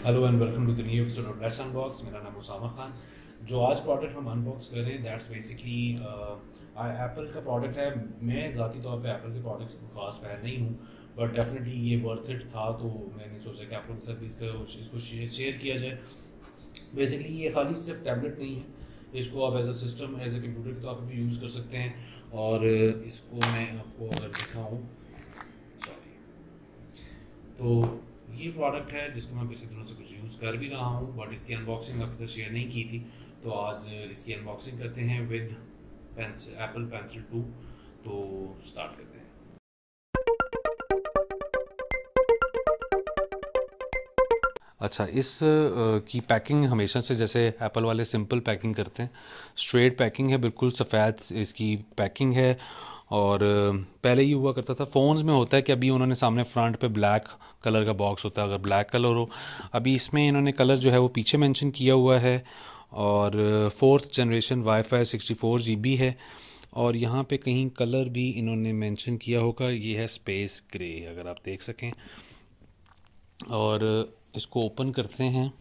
Hello and welcome to the new episode of let's unbox. मेरा नाम उसामा खान। जो आज प्रोडक्ट हम अनबॉक्स कर रहे हैं दैट्स बेसिकली एप्पल का प्रोडक्ट है। मैं ज़ाती तौर पे एप्पल के प्रोडक्ट्स को खास फैन नहीं हूँ, बट डेफिनेटली ये वर्थ इट था, तो मैंने सोचा कि आप लोगों के साथ भी इसको शेयर किया जाए। बेसिकली ये खाली सिर्फ टैबलेट नहीं है, इसको आप as a system as a computer के तौर पर भी यूज़ कर सकते हैं। और इसको मैं आपको अगर दिखाऊँ, सॉरी, तो ये प्रोडक्ट है जिसको मैं पिछले दिनों से कुछ यूज़ कर भी रहा हूँ, बट इसकी अनबॉक्सिंग आपके साथ शेयर नहीं की थी। तो आज इसकी अनबॉक्सिंग करते हैं विद एप्पल पेंसिल 2। तो स्टार्ट करते हैं। अच्छा, इस की पैकिंग हमेशा से जैसे एप्पल वाले सिंपल पैकिंग करते हैं, स्ट्रेट पैकिंग है, बिल्कुल सफ़ेद इसकी पैकिंग है। और पहले ये हुआ करता था फ़ोन्स में, होता है कि अभी उन्होंने सामने फ्रंट पे ब्लैक कलर का बॉक्स होता है, अगर ब्लैक कलर हो। अभी इसमें इन्होंने कलर जो है वो पीछे मेंशन किया हुआ है। और 4th जनरेशन वाईफाई 64 GB है। और यहाँ पे कहीं कलर भी इन्होंने मेंशन किया होगा, ये है स्पेस ग्रे, अगर आप देख सकें। और इसको ओपन करते हैं।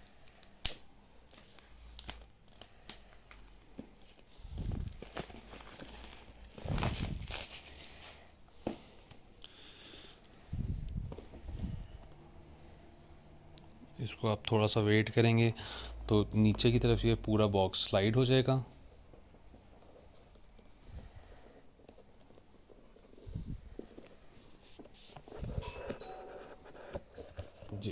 इसको आप थोड़ा सा वेट करेंगे तो नीचे की तरफ ये पूरा बॉक्स स्लाइड हो जाएगा। जी,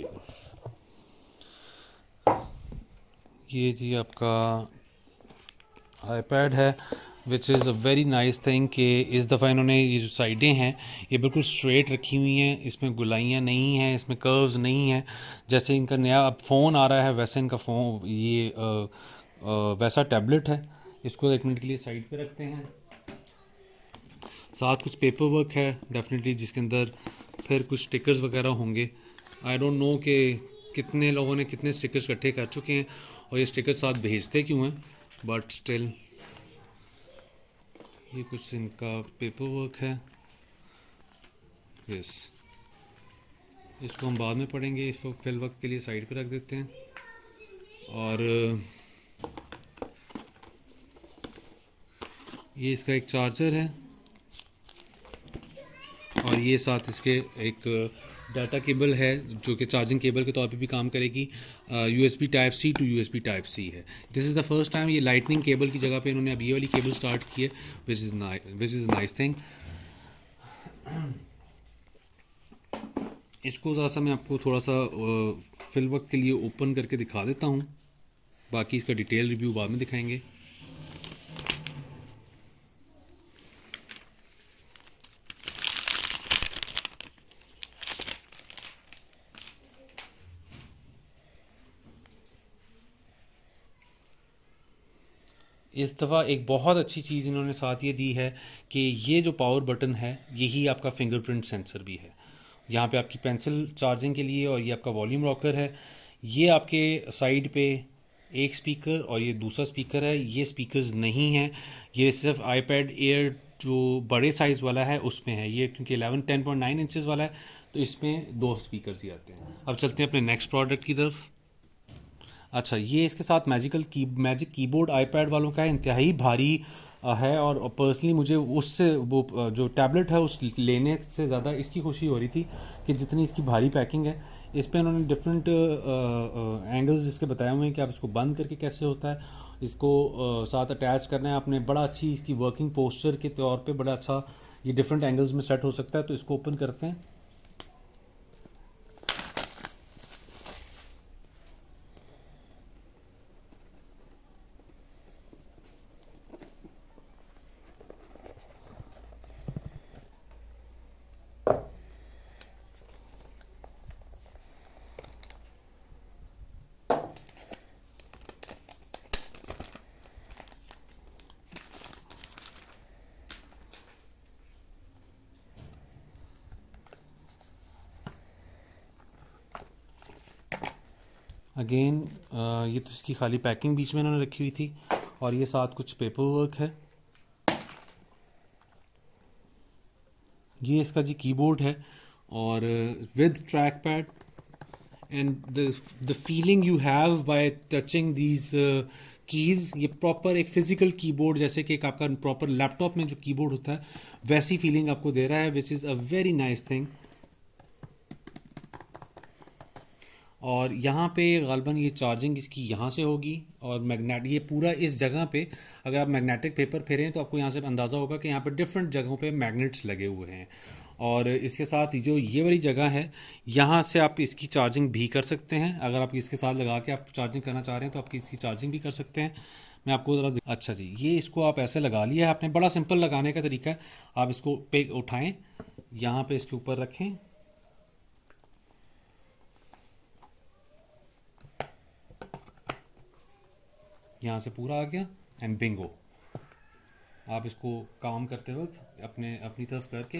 ये जी आपका आईपैड है, which is a very nice thing कि इस दफ़ा इन्होंने ये जो साइडें हैं ये बिल्कुल स्ट्रेट रखी हुई हैं, इसमें गुलाइयाँ नहीं हैं, इसमें कर्व्स नहीं हैं। जैसे इनका नया अब फ़ोन आ रहा है वैसे इनका फ़ोन ये वैसा टैबलेट है। इसको 1 मिनट के लिए साइड पे रखते हैं। साथ कुछ पेपर वर्क है डेफिनेटली, जिसके अंदर फिर कुछ स्टिकर्स वगैरह होंगे। आई डोंट नो कि कितने लोगों ने कितने स्टिकर्स इकट्ठे कर चुके हैं और ये स्टिकर्स साथ भेजते क्यों हैं, बट स्टिल ये कुछ इनका पेपर वर्क है। यस, इसको हम बाद में पढ़ेंगे, इसको फिल वक्त के लिए साइड पे रख देते हैं। और ये इसका एक चार्जर है, और ये साथ इसके एक डाटा केबल है जो कि चार्जिंग केबल के तौर पे भी काम करेगी। USB type C to USB type C है। This is the first time ये लाइटनिंग केबल की जगह पे इन्होंने अब ये वाली केबल स्टार्ट की है, विच इज़ नाइस थिंग। इसको ज़रा सा मैं आपको थोड़ा सा फिल वक्त के लिए ओपन करके दिखा देता हूँ, बाकी इसका डिटेल रिव्यू बाद में दिखाएंगे। इस दफ़ा एक बहुत अच्छी चीज़ इन्होंने साथ ये दी है कि ये जो पावर बटन है यही आपका फिंगरप्रिंट सेंसर भी है। यहाँ पे आपकी पेंसिल चार्जिंग के लिए, और ये आपका वॉल्यूम रॉकर है। ये आपके साइड पे एक स्पीकर और ये दूसरा स्पीकर है, ये स्पीकर्स नहीं हैं। ये सिर्फ आईपैड एयर जो बड़े साइज़ वाला है उसमें है ये, क्योंकि 10.9 इंचज़ वाला है तो इसमें 2 स्पीकर्स ही आते हैं। अब चलते हैं अपने नेक्स्ट प्रोडक्ट की तरफ। अच्छा, ये इसके साथ मैजिक कीबोर्ड आईपैड वालों का है, इंतहाई भारी है। और पर्सनली मुझे उससे वो जो टैबलेट है उस लेने से ज़्यादा इसकी खुशी हो रही थी कि जितनी इसकी भारी पैकिंग है। इस पे उन्होंने डिफरेंट एंगल्स इसके बताए हुए हैं कि आप इसको बंद करके कैसे होता है, इसको साथ अटैच करना है आपने, बड़ा अच्छी इसकी वर्किंग पोस्चर के तौर पे बड़ा अच्छा ये डिफरेंट एंगल्स में सेट हो सकता है। तो इसको ओपन करते हैं। अगेन ये तो इसकी खाली पैकिंग बीच में इन्होंने रखी हुई थी, और ये साथ कुछ पेपर वर्क है। ये इसका जी कीबोर्ड है, और with trackpad and the feeling you have by touching these keys, ये प्रॉपर एक फिजिकल कीबोर्ड जैसे कि एक आपका प्रॉपर लैपटॉप में जो कीबोर्ड होता है वैसी फीलिंग आपको दे रहा है, which is a very nice thing. और यहाँ पे गालबन ये चार्जिंग इसकी यहाँ से होगी, और मैग्नेट ये पूरा इस जगह पे अगर आप मैग्नेटिक पेपर फेरें तो आपको यहाँ से अंदाज़ा होगा कि यहाँ पे डिफरेंट जगहों पे मैग्नेट्स लगे हुए हैं। और इसके साथ जो ये वाली जगह है यहाँ से आप इसकी चार्जिंग भी कर सकते हैं। अगर आप इसके साथ लगा के आप चार्जिंग करना चाह रहे हैं तो आप इसकी चार्जिंग भी कर सकते हैं। मैं आपको ज़रा अच्छा जी, ये इसको आप ऐसे लगा लिया है आपने, बड़ा सिंपल लगाने का तरीका है। आप इसको पे उठाएं, यहाँ पे इसके ऊपर रखें, यहाँ से पूरा आ गया, एंड बिंगो। आप इसको काम करते वक्त अपनी तरफ करके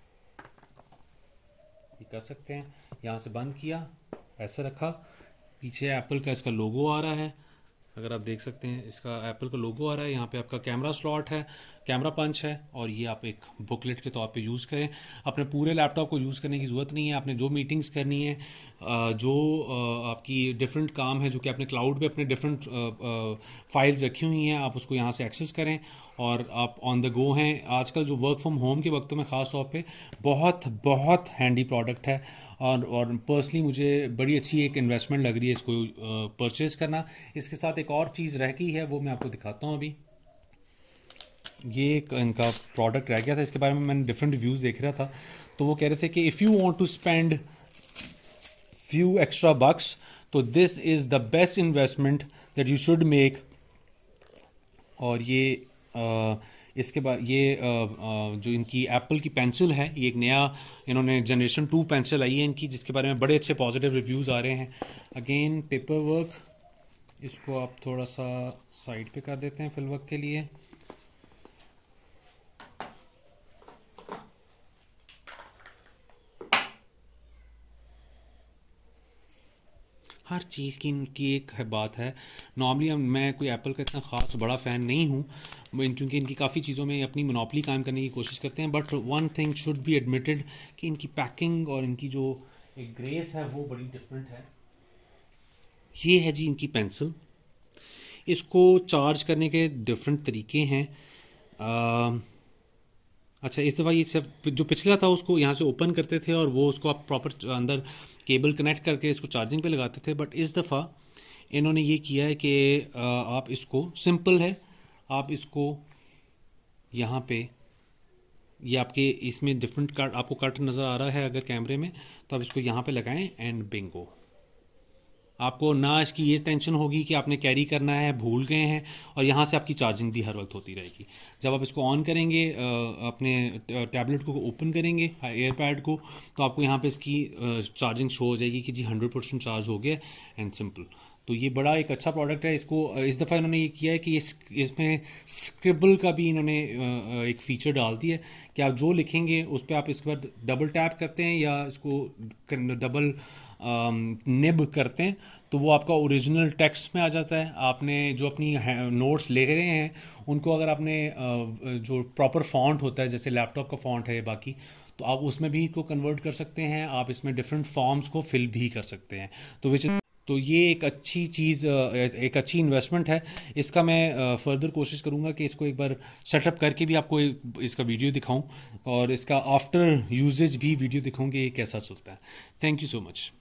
ये कर सकते हैं। यहाँ से बंद किया, ऐसे रखा, पीछे एप्पल का इसका लोगो आ रहा है, अगर आप देख सकते हैं इसका एप्पल का लोगो आ रहा है। यहाँ पे आपका कैमरा स्लॉट है, कैमरा पंच है, और ये आप एक बुकलेट के तौर पे यूज़ करें। अपने पूरे लैपटॉप को यूज़ करने की ज़रूरत नहीं है। आपने जो मीटिंग्स करनी है, जो आपकी डिफरेंट काम है जो कि आपने क्लाउड पे अपने डिफरेंट फाइल्स रखी हुई हैं, आप उसको यहाँ से एक्सेस करें और आप ऑन द गो हैं। आजकल जो वर्क फ्रॉम होम के वक्तों में ख़ास तौर पे बहुत बहुत हैंडी प्रोडक्ट है, और पर्सनली मुझे बड़ी अच्छी एक इन्वेस्टमेंट लग रही है इसको परचेज़ करना। इसके साथ एक और चीज़ रह गई है, वो मैं आपको दिखाता हूँ। अभी ये एक इनका प्रोडक्ट रह गया था, इसके बारे में मैंने डिफरेंट रिव्यूज़ देख रहा था, तो वो कह रहे थे कि if you want to spend few extra bucks तो this is the best investment that you should make. और ये इसके बाद ये जो इनकी एप्पल की पेंसिल है, ये एक नया इन्होंने जनरेशन 2 पेंसिल आई है इनकी, जिसके बारे में बड़े अच्छे पॉजिटिव रिव्यूज़ आ रहे हैं। अगेन पेपर वर्क, इसको आप थोड़ा सा साइड पे कर देते हैं फिल वक्त के लिए। हर चीज़ की इनकी एक है बात है। नॉर्मली मैं कोई एप्पल का इतना ख़ास बड़ा फ़ैन नहीं हूँ, क्योंकि इनकी काफ़ी चीज़ों में अपनी मोनोपली कायम करने की कोशिश करते हैं, but one thing should be admitted कि इनकी पैकिंग और इनकी जो एक ग्रेस है वो बड़ी डिफरेंट है। ये है जी इनकी पेंसिल, इसको चार्ज करने के डिफरेंट तरीके हैं। अच्छा, इस दफ़ा ये सिर्फ जो पिछला था उसको यहाँ से ओपन करते थे और वो उसको आप प्रॉपर अंदर केबल कनेक्ट करके इसको चार्जिंग पे लगाते थे, बट इस दफ़ा इन्होंने ये किया है कि आप इसको सिंपल है, आप इसको यहाँ पे ये आपके इसमें डिफरेंट कट आपको कट नज़र आ रहा है अगर कैमरे में, तो आप इसको यहाँ पे लगाएं एंड बिंगो। आपको ना इसकी ये टेंशन होगी कि आपने कैरी करना है, भूल गए हैं, और यहाँ से आपकी चार्जिंग भी हर वक्त होती रहेगी। जब आप इसको ऑन करेंगे, अपने टैबलेट को ओपन करेंगे एयरपैड को, तो आपको यहाँ पे इसकी चार्जिंग शो हो जाएगी कि जी 100% चार्ज हो गया, एंड सिंपल। तो ये बड़ा एक अच्छा प्रोडक्ट है। इसको इस दफ़ा इन्होंने ये किया है कि इसमें स्क्रिबल का भी इन्होंने एक फ़ीचर डाल दिया है कि आप जो लिखेंगे उस पर आप इसके बाद डबल टैप करते हैं या इसको डबल निब करते हैं तो वो आपका ओरिजिनल टेक्स्ट में आ जाता है। आपने जो अपनी नोट्स ले रहे हैं उनको अगर आपने जो प्रॉपर फॉन्ट होता है जैसे लैपटॉप का फॉन्ट है बाकी, तो आप उसमें भी इसको कन्वर्ट कर सकते हैं। आप इसमें डिफरेंट फॉर्म्स को फिल भी कर सकते हैं। तो ये एक अच्छी चीज़, एक अच्छी इन्वेस्टमेंट है। इसका मैं फर्दर कोशिश करूँगा कि इसको एक बार सेटअप करके भी आपको इसका वीडियो दिखाऊं और इसका आफ्टर यूजेज भी वीडियो दिखाऊं कि ये कैसा चलता है। Thank you so much.